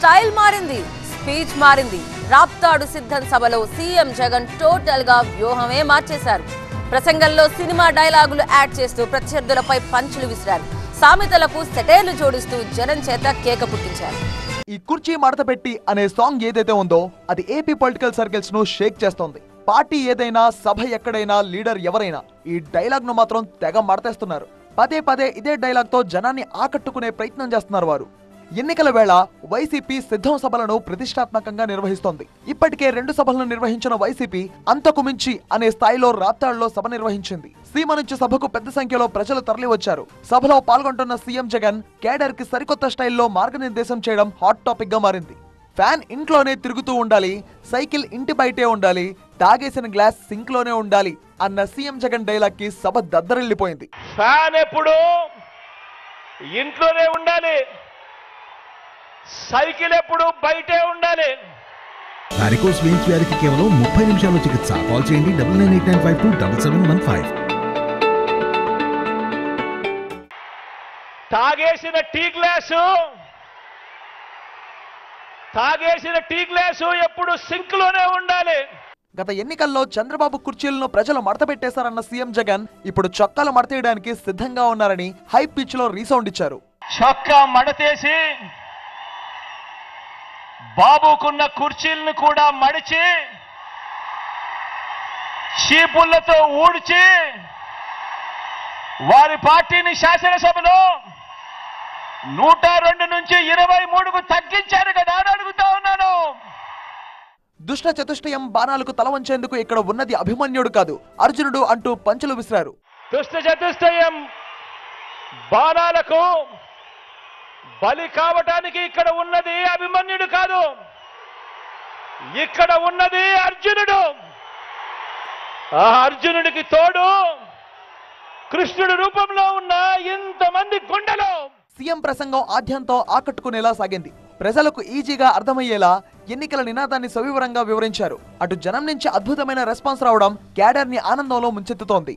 Style మారింది, speech మారింది. రాప్తాడు సిద్ధం సభలో సీఎం జగన్ టోటల్ గా వ్యూహమే మార్చేశారు. ప్రసంగంలో సినిమా డైలాగులు యాడ్ చేస్తూ ప్రత్యర్థులపై పంచులు విసిరారు. సామెతలకు సెటైర్లు జోడిస్తూ జనం చేత కేక పుట్టించారు. ఈ కుర్చీ మడత పెట్టి అనే సాంగ్ ఏదైతే ఉందో అది ఏపీ పొలిటికల్ సర్కిల్స్ ను షేక్ చేస్తోంది. పార్టీ ఏదైనా, సభ ఎక్కడైనా, లీడర్ ఎవరైనా ఈ డైలాగ్ ను మాత్రం తెగ మడతేస్తున్నారు. పదే పదే ఇదే డైలాగ్ తో జనాన్ని ఆకట్టుకునే ప్రయత్నం చేస్తున్నారు వారు. ఎన్నికల వేళ వైసీపీ సిద్ధం సభలను ప్రతిష్టాత్మకంగా నిర్వహిస్తోంది. ఇప్పటికే 2 సభలను నిర్వహించిన వైసీపీ అంతకు మించి అనే స్థాయిలో రాప్తాడులో సభ నిర్వహించింది. సీమ నుంచి సభకు పెద్ద సంఖ్యలో ప్రజలు తరలివచ్చారు. సభలో పాల్గొంటున్న సీఎం జగన్ కేడర్ కి సరికొత్త స్టైల్లో మార్గనిర్దేశం చేయడం హాట్ టాపిక్ గా మారింది. ఫ్యాన్ ఇంట్లోనే తిరుగుతూ ఉండాలి, సైకిల్ ఇంటి బయటే ఉండాలి, తాగేసిన గ్లాస్ సింక్ లోనే ఉండాలి అన్న సీఎం జగన్ డైలాగ్ కి సభ దద్దరిల్లిపోయింది. ఫ్యాన్ ఎప్పుడు ఇంట్లోనే ఉండాలి, సైకిల్ ఎప్పుడు బయటే ఉండాలి. వారికోస్ వెయిన్స్ వ్యాధికి కేవలం 30 నిమిషాల్లో చికిత్స. కాల్ చేయండి 9989527715. తాగేసిన టీ గ్లాసు ఎప్పుడు సింక్ లోనే ఉండాలి. గత ఎన్నికల్లో చంద్రబాబు కుర్చీలను ప్రజలు మడతపెట్టేశారన్న సీఎం జగన్ ఇప్పుడు చొక్కాలు మడతేయడానికి సిద్ధంగా ఉన్నారని హై పిచ్ లో రీసౌండ్ ఇచ్చారు. చొక్కా మడతేసి బాబుకున్న కుర్చీలను కూడా మడిచి చీపుళ్లతో ఊడ్చి వారి పార్టీని శాసనసభలో 102 నుంచి 23కు తగ్గించారు కదా అని అడుగుతా ఉన్నాను. దుష్ట చతుష్టయం బాణాలకు తల వంచేందుకు ఇక్కడ ఉన్నది అభిమన్యుడు కాదు, అర్జునుడు అంటూ పంచులు విసిరారు. దుష్ట చతుష్టయం బాణాలకు బలి కావటానికి ఇక్కడ ఉన్నది అభిమన్యుడు కాదు, ఇక్కడ ఉన్నది అర్జునుడు. ఆ అర్జునుడికి తోడు కృష్ణుడి రూపంలో ఉన్న ఇంతమంది గుండెలు. సీఎం ప్రసంగం ఆద్యంతో ఆకట్టుకునేలా సాగింది. ప్రజలకు ఈజీగా అర్థమయ్యేలా ఎన్నికల నినాదాన్ని సవివరంగా వివరించారు. అటు జనం నుంచి అద్భుతమైన రెస్పాన్స్ రావడం క్యాడర్ ని ఆనందంలో ముంచెత్తుతోంది.